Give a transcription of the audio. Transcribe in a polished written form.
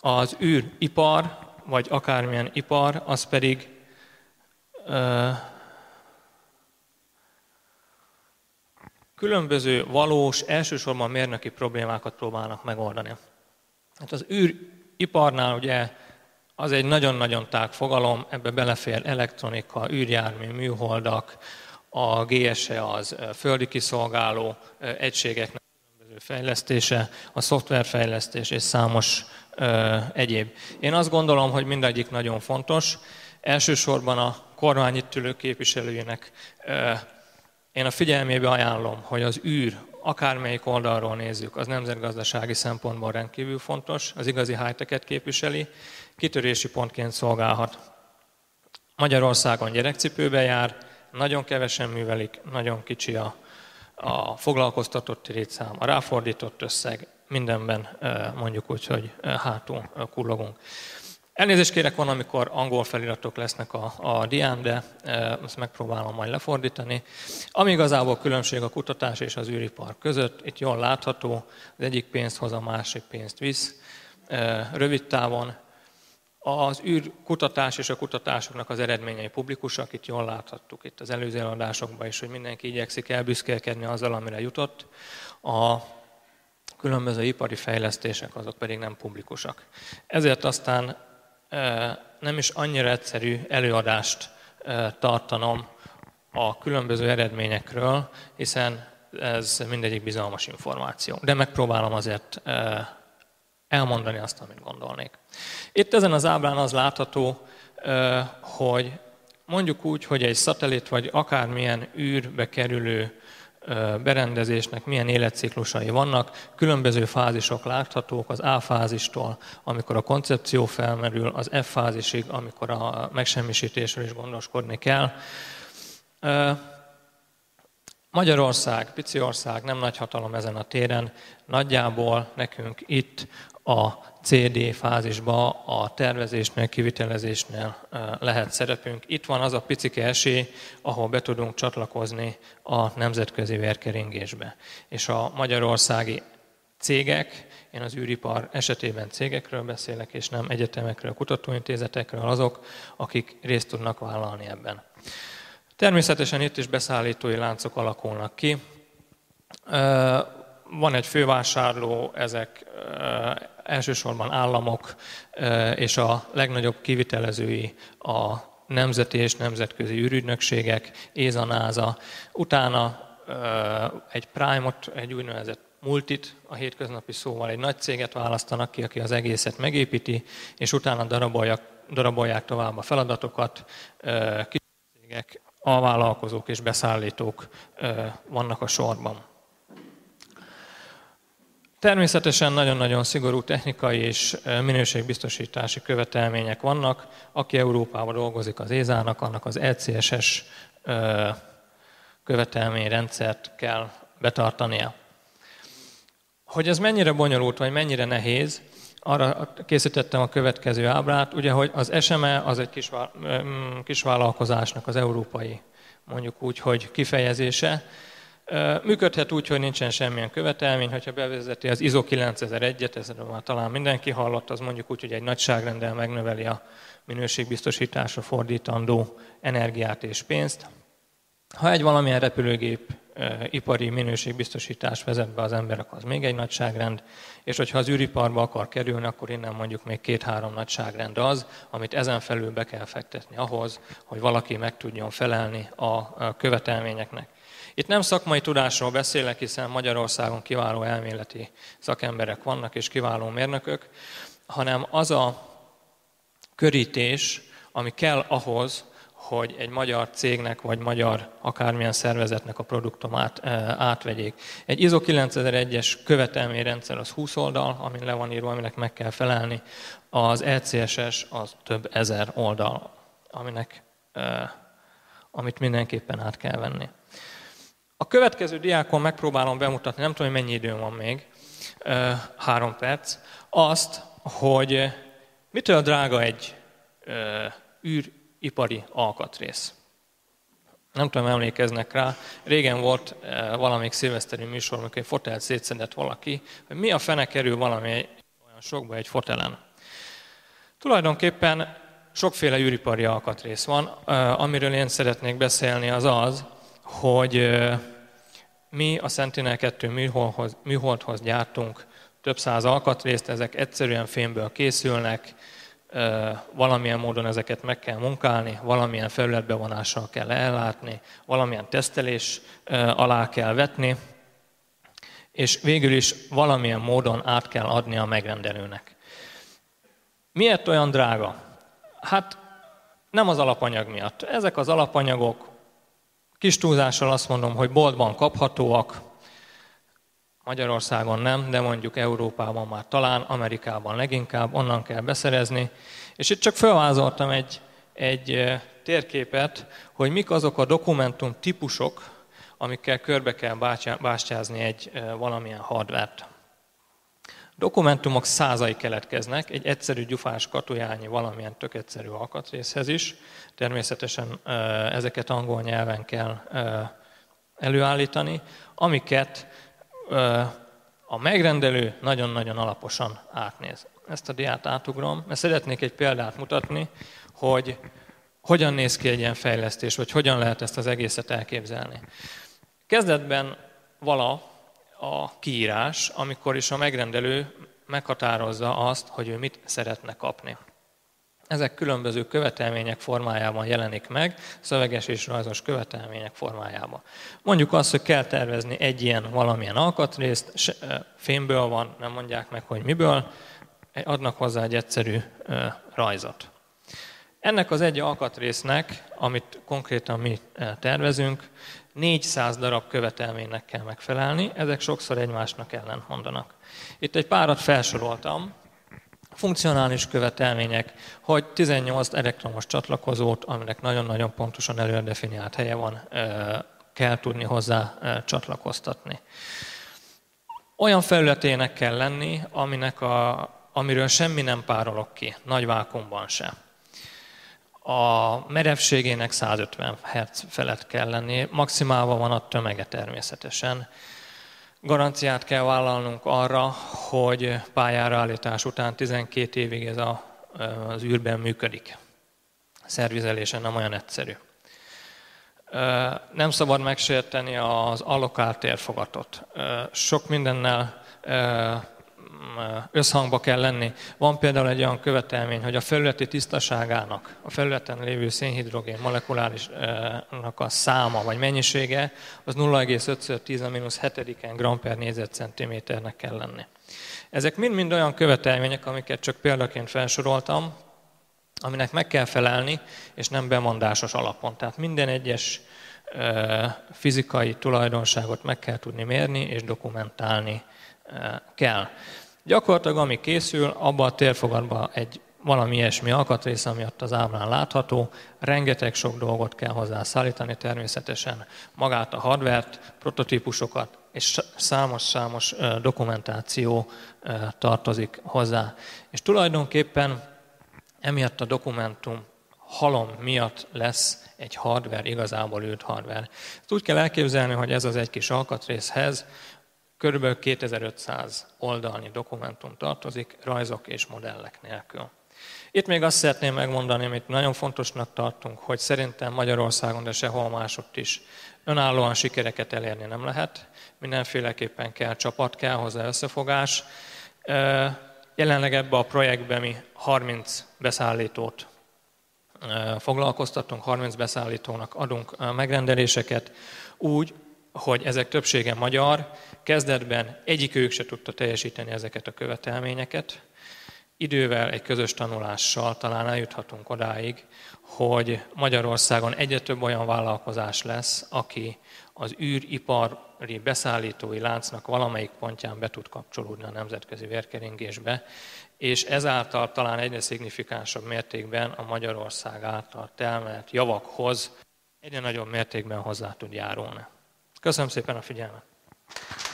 Az űripar, vagy akármilyen ipar, az pedig különböző valós, elsősorban mérnöki problémákat próbálnak megoldani. Hát az űriparnál ugye az egy nagyon-nagyon tág fogalom, ebbe belefér elektronika, űrjármű, műholdak, a GSE az földi kiszolgáló egységeknek különböző fejlesztése, a szoftverfejlesztés és számos egyéb. Én azt gondolom, hogy mindegyik nagyon fontos. Elsősorban a kormány itt ülő képviselőjének én a figyelmébe ajánlom, hogy az űr, akármelyik oldalról nézzük, az nemzetgazdasági szempontból rendkívül fontos, az igazi high-tech-et képviseli, kitörési pontként szolgálhat. Magyarországon gyerekcipőbe jár, nagyon kevesen művelik, nagyon kicsi a foglalkoztatotti létszám, a ráfordított összeg, mindenben mondjuk úgy, hogy hátul kullogunk. Elnézést kérek, van, amikor angol feliratok lesznek a dián, de ezt megpróbálom majd lefordítani. Ami igazából különbség a kutatás és az űripar között, itt jól látható, az egyik pénzt hoz, a másik pénzt visz. Rövid távon az űrkutatás és a kutatásoknak az eredményei publikusak, itt jól láthattuk itt az előző előadásokban is, hogy mindenki igyekszik elbüszkélkedni azzal, amire jutott. A különböző ipari fejlesztések azok pedig nem publikusak. Ezért aztán nem is annyira egyszerű előadást tartanom a különböző eredményekről, hiszen ez mindegyik bizalmas információ. De megpróbálom azért elmondani azt, amit gondolnék. Itt ezen az ábrán az látható, hogy mondjuk úgy, hogy egy szatellit vagy akármilyen űrbe kerülő berendezésnek milyen életciklusai vannak, különböző fázisok láthatók, az A fázistól, amikor a koncepció felmerül, az F fázisig, amikor a megsemmisítésről is gondoskodni kell. Magyarország, pici ország, nem nagy hatalom ezen a téren, nagyjából nekünk itt a CD fázisban, a tervezésnél, kivitelezésnél lehet szerepünk. Itt van az a picike esély, ahol be tudunk csatlakozni a nemzetközi vérkeringésbe. És a magyarországi cégek, én az űripar esetében cégekről beszélek, és nem egyetemekről, kutatóintézetekről, azok, akik részt tudnak vállalni ebben. Természetesen itt is beszállítói láncok alakulnak ki. Van egy fővásárló, ezek elsősorban államok, és a legnagyobb kivitelezői a nemzeti és nemzetközi űrügynökségek, ESA, NASA. Utána egy Prime-ot, egy úgynevezett multit, a hétköznapi szóval egy nagy céget választanak ki, aki az egészet megépíti, és utána darabolják tovább a feladatokat, kis cégek, alvállalkozók és beszállítók vannak a sorban. Természetesen nagyon-nagyon szigorú technikai és minőségbiztosítási követelmények vannak. Aki Európában dolgozik az ESA-nak, annak az ECSS követelményrendszert kell betartania. Hogy ez mennyire bonyolult, vagy mennyire nehéz, arra készítettem a következő ábrát, ugye, hogy az SME az egy kisvállalkozásnak az európai, mondjuk úgy, hogy kifejezése. Működhet úgy, hogy nincsen semmilyen követelmény, hogyha bevezeti az ISO 9001-et, ezzel már talán mindenki hallott, az mondjuk úgy, hogy egy nagyságrenddel megnöveli a minőségbiztosításra fordítandó energiát és pénzt. Ha egy valamilyen repülőgép ipari minőségbiztosítást vezet be az emberek, az még egy nagyságrend, és hogyha az űriparba akar kerülni, akkor innen mondjuk még 2-3 nagyságrend az, amit ezen felül be kell fektetni ahhoz, hogy valaki meg tudjon felelni a követelményeknek. Itt nem szakmai tudásról beszélek, hiszen Magyarországon kiváló elméleti szakemberek vannak és kiváló mérnökök, hanem az a körítés, ami kell ahhoz, hogy egy magyar cégnek vagy magyar akármilyen szervezetnek a produktumát átvegyék. Egy ISO 9001-es követelményrendszer az 20 oldal, amin le van írva, aminek meg kell felelni. Az ECSS az több ezer oldal, amit mindenképpen át kell venni. A következő diákon megpróbálom bemutatni, nem tudom, hogy mennyi időm van még, 3 perc, azt, hogy mitől drága egy űripari alkatrész. Nem tudom, emlékeznek rá, régen volt valamelyik szilveszteri műsor, amikor egy fotelt szétszedett valaki, hogy mi a fene kerül valami olyan sokba egy fotelen. Tulajdonképpen sokféle űripari alkatrész van. Amiről én szeretnék beszélni, az az, hogy mi a Sentinel-2 műholdhoz gyártunk több száz alkatrészt, ezek egyszerűen fémből készülnek, valamilyen módon ezeket meg kell munkálni, valamilyen felületbevonással kell ellátni, valamilyen tesztelés alá kell vetni, és végül is valamilyen módon át kell adni a megrendelőnek. Miért olyan drága? Hát nem az alapanyag miatt. Ezek az alapanyagok, kis túlzással azt mondom, hogy boltban kaphatóak, Magyarországon nem, de mondjuk Európában már talán, Amerikában leginkább, onnan kell beszerezni. És itt csak felvázoltam egy térképet, hogy mik azok a dokumentum típusok, amikkel körbe kell bástyázni egy valamilyen hardvert. Dokumentumok százai keletkeznek, egy egyszerű gyufás katujányi valamilyen tök egyszerű alkatrészhez is. Természetesen ezeket angol nyelven kell előállítani, amiket a megrendelő nagyon-nagyon alaposan átnéz. Ezt a diát átugrom, mert szeretnék egy példát mutatni, hogy hogyan néz ki egy ilyen fejlesztés, vagy hogyan lehet ezt az egészet elképzelni. Kezdetben vala a kiírás, amikor is a megrendelő meghatározza azt, hogy ő mit szeretne kapni. Ezek különböző követelmények formájában jelenik meg, szöveges és rajzos követelmények formájában. Mondjuk azt, hogy kell tervezni egy ilyen valamilyen alkatrészt, fémből van, nem mondják meg, hogy miből, adnak hozzá egy egyszerű rajzot. Ennek az egy alkatrésznek, amit konkrétan mi tervezünk, 400 darab követelménynek kell megfelelni, ezek sokszor egymásnak ellent mondanak. Itt egy párat felsoroltam, funkcionális követelmények, hogy 18 elektromos csatlakozót, aminek nagyon-nagyon pontosan előre definiált helye van, kell tudni hozzá csatlakoztatni. Olyan felületének kell lenni, amiről semmi nem párolog ki, nagy vákuumban sem. A merevségének 150 Hz felett kell lenni, maximálva van a tömege természetesen. Garanciát kell vállalnunk arra, hogy pályára állítás után 12 évig ez az űrben működik. A szervizelése nem olyan egyszerű. Nem szabad megsérteni az allokált térfogatot. Sok mindennel összhangba kell lenni. Van például egy olyan követelmény, hogy a felületi tisztaságának, a felületen lévő szénhidrogén molekulárisnak a száma vagy mennyisége az 0,5×10⁻7 g/négyzetcentiméternek kell lenni. Ezek mind-mind olyan követelmények, amiket csak példaként felsoroltam, aminek meg kell felelni, és nem bemondásos alapon. Tehát minden egyes fizikai tulajdonságot meg kell tudni mérni, és dokumentálni kell. Gyakorlatilag ami készül, abban a térfogatban egy valami ilyesmi alkatrész, ami ott az ábrán látható, rengeteg sok dolgot kell hozzá szállítani, természetesen magát a hardvert, prototípusokat, és számos dokumentáció tartozik hozzá. És tulajdonképpen emiatt a dokumentum halom miatt lesz egy hardware, igazából űrt hardware. Ezt úgy kell elképzelni, hogy ez az egy kis alkatrészhez kb. 2500 oldalnyi dokumentum tartozik, rajzok és modellek nélkül. Itt még azt szeretném megmondani, amit nagyon fontosnak tartunk, hogy szerintem Magyarországon, de sehol másutt is önállóan sikereket elérni nem lehet. Mindenféleképpen kell csapat, kell hozzá összefogás. Jelenleg ebben a projektben mi 30 beszállítót foglalkoztatunk, 30 beszállítónak adunk megrendeléseket úgy, hogy ezek többsége magyar, kezdetben egyikőjük se tudta teljesíteni ezeket a követelményeket. Idővel, egy közös tanulással talán eljuthatunk odáig, hogy Magyarországon egyre több olyan vállalkozás lesz, aki az űripari beszállítói láncnak valamelyik pontján be tud kapcsolódni a nemzetközi vérkeringésbe, és ezáltal talán egyre szignifikánsabb mértékben a Magyarország által termelt javakhoz egyre nagyobb mértékben hozzá tud járulni. Köszönöm szépen a figyelmet!